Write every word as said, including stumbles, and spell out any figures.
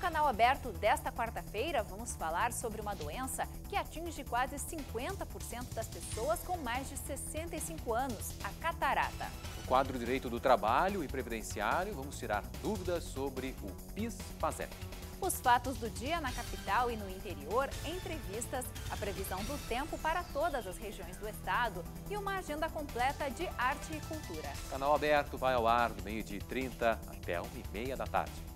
Canal Aberto desta quarta-feira, vamos falar sobre uma doença que atinge quase cinquenta por cento das pessoas com mais de sessenta e cinco anos, a catarata. No quadro Direito do Trabalho e Previdenciário, vamos tirar dúvidas sobre o PIS/PASEP. Os fatos do dia na capital e no interior, entrevistas, a previsão do tempo para todas as regiões do estado e uma agenda completa de arte e cultura. O Canal Aberto vai ao ar do meio-dia e trinta até uma e meia da tarde.